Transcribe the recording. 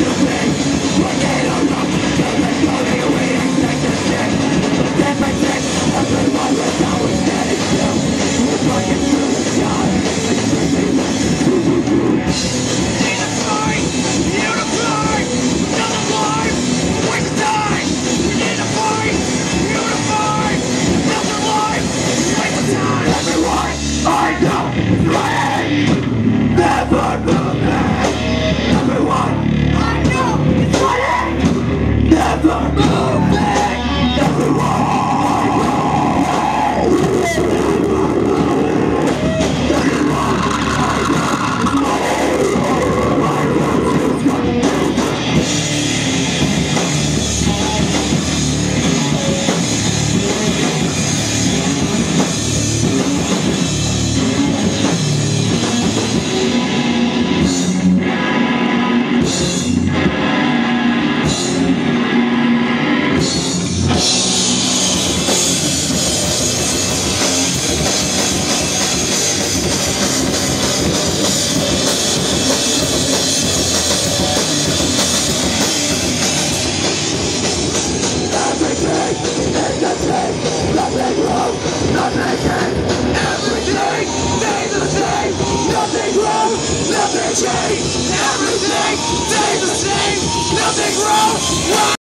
I know it's ready. Never move back. Everyone, I know it's ready. Never move back. Everyone. Nothing wrong, nothing changed. Everything stays the same. Nothing wrong, nothing changed. Everything stays the same. Nothing wrong.